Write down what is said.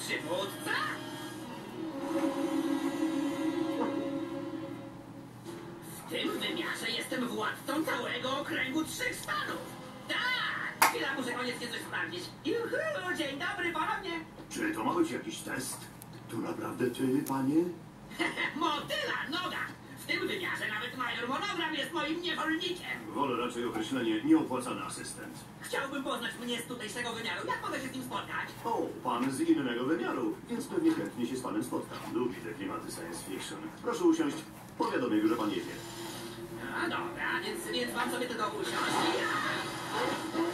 przywódca? W tym wymiarze jestem władcą całego okręgu 3 stanów. Tak! Chwila, muszę koniecznie coś sprawdzić. Juhu, dzień dobry ponownie. Czy to ma być jakiś test? To naprawdę ty, panie? Motyla noga! W tym wymiarze nawet major Monogram jest moim niewolnikiem. Wolę raczej określenie nieopłacany asystent. Chciałbym poznać mnie z tutejszego wymiaru. Jak mogę się z nim spotkać? O, pan z innego wymiaru, więc pewnie chętnie się z panem spotkam. Lubi te klimaty science fiction. Proszę usiąść. Powiadomię go, że pan jedzie. No dobra, więc mam sobie tylko usiąść i...